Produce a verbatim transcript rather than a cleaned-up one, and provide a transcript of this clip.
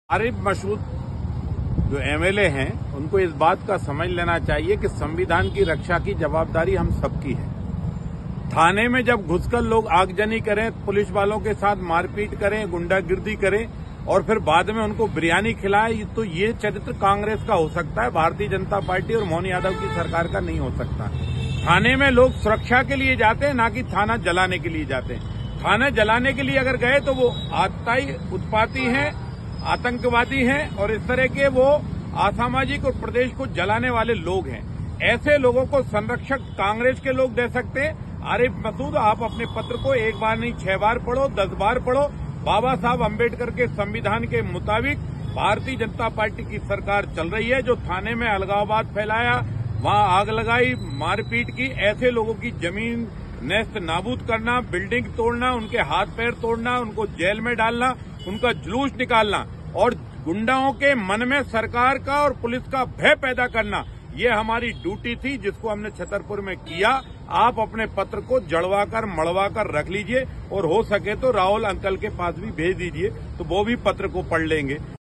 आरिफ मसूद जो एमएलए हैं उनको इस बात का समझ लेना चाहिए कि संविधान की रक्षा की जवाबदारी हम सबकी है। थाने में जब घुसकर लोग आगजनी करें, पुलिस वालों के साथ मारपीट करें, गुंडागिर्दी करें और फिर बाद में उनको बिरयानी खिलाए, तो ये चरित्र कांग्रेस का हो सकता है, भारतीय जनता पार्टी और मोहन यादव की सरकार का नहीं हो सकता। थाने में लोग सुरक्षा के लिए जाते हैं, ना कि थाना जलाने के लिए जाते हैं। थाना जलाने के लिए अगर गए तो वो आतताई उत्पाती हैं, आतंकवादी हैं और इस तरह के वो असामाजिक और प्रदेश को जलाने वाले लोग हैं। ऐसे लोगों को संरक्षक कांग्रेस के लोग दे सकते हैं। आरिफ मसूद, आप अपने पत्र को एक बार नहीं छह बार पढ़ो, दस बार पढ़ो। बाबा साहब अम्बेडकर के संविधान के मुताबिक भारतीय जनता पार्टी की सरकार चल रही है। जो थाने में अलगाववाद फैलाया, वहां आग लगाई, मारपीट की, ऐसे लोगों की जमीन नेस्त नाबूद करना, बिल्डिंग तोड़ना, उनके हाथ पैर तोड़ना, उनको जेल में डालना, उनका जुलूस निकालना और गुंडाओं के मन में सरकार का और पुलिस का भय पैदा करना, ये हमारी ड्यूटी थी जिसको हमने छतरपुर में किया। आप अपने पत्र को जड़वाकर मड़वाकर रख लीजिए और हो सके तो राहुल अंकल के पास भी भेज दीजिए, तो वो भी पत्र को पढ़ लेंगे।